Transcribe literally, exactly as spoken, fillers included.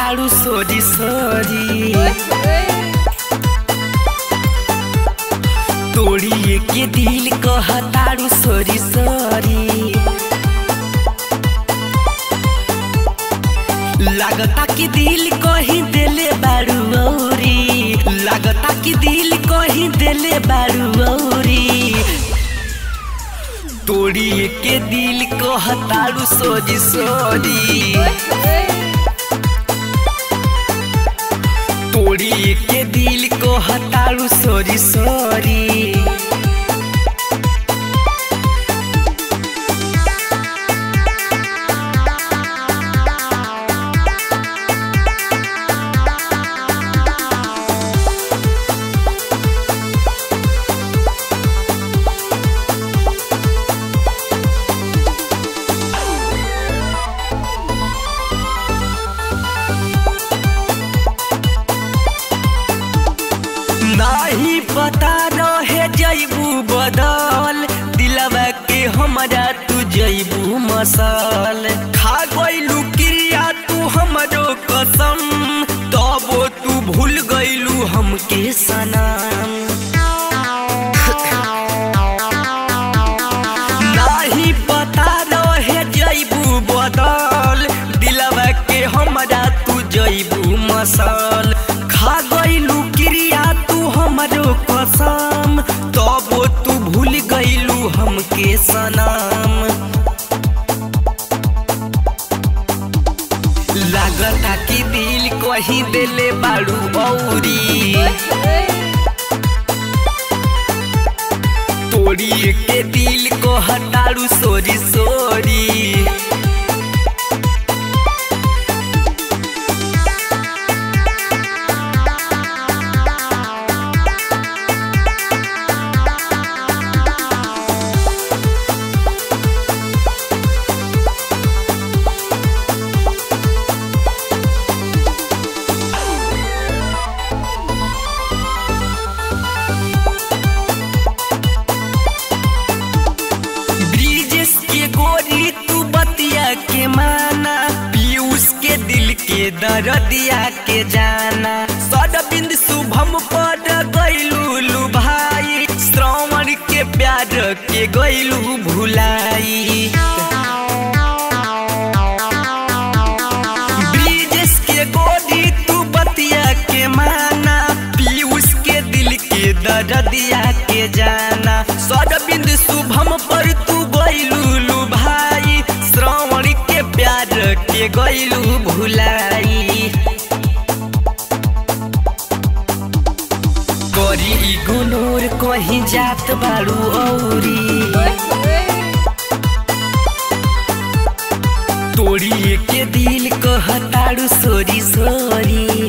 कहताड़ू सोरी सोरी तोड़िए के दिल कहताड़ू सोरी सोरी लागता कि दिल कहीं देले बारू औरी लागता कि दिल कहीं देले बारू औरी तोड़िए के दिल कहताड़ू सोरी सोरी तोड़िए के दिल कहताड़ू सोरी सोरी नहीं पता रहे जैबू बदल दिलवा के हमारा तू जैबू मसल खा गइलू क्रिया तू हमरो कसम तबो तू भूल गइलू हमके सनम नहीं पता रहे जैबू बदल दिलवा के हमारा तू जैबू मसल खा गइलू क्रिया हमरो कसम तबो तू भूल गइलू हमके सनम लागता कि दिल कहीं देले बारू औरी तोड़िए के दिल कहताड़ू सोरी सोरी तू बतिया के माना पीयूष के दिल के दर्दिया के जाना सदबिंद शुभम पड़ गइलू भाई श्रवण के प्यार के गइलू भुलाई ब्रिजेश के गोरी तू बतिया के माना पीयूष के दिल के दर्दिया के जाना सदबिंद शुभम पर तू गइलू भाई श्रवण के प्यार के गइलू भुलाई करी इग्नोर कहीं जात बारू औरी तोड़िए के दिल कहताड़ू सोरी सोरी।